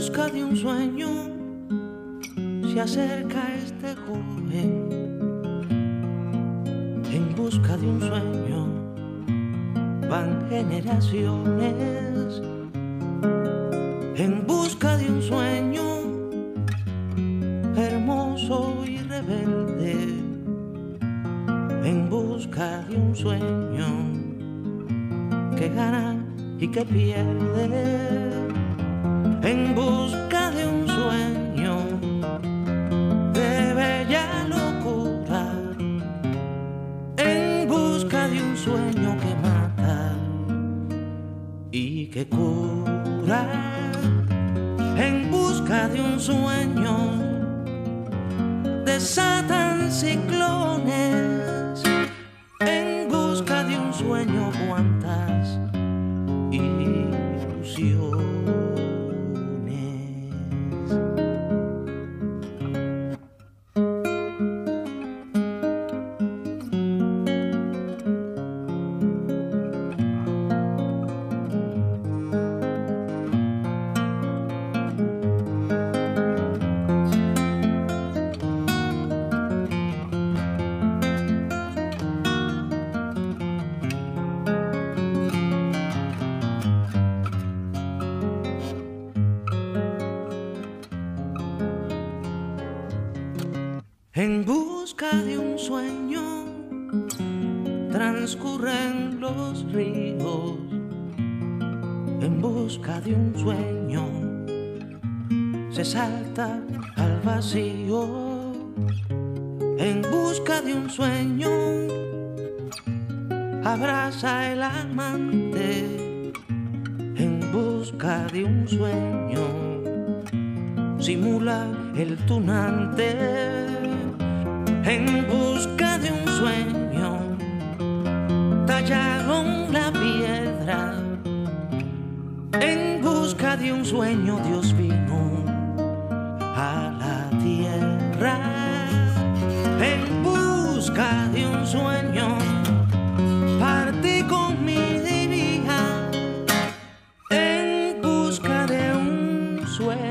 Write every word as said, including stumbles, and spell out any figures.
busca de un sueño se acerca este joven. En busca de un sueño van generaciones. En busca de un sueño hermoso y rebelde. En busca de un sueño que gana y que pierde. En busca de un sueño de bella locura. En busca de un sueño que mata y que cura. En busca de un sueño desatan ciclones. En busca de un sueño cuantas ilusiones. En busca de un sueño transcurren los ríos. En busca de un sueño se salta al vacío. En busca de un sueño abraza el amante. En busca de un sueño simula el tunante. En busca de un sueño tallaron la piedra. En busca de un sueño Dios vino a la tierra. En busca de un sueño partí con mi divina. En busca de un sueño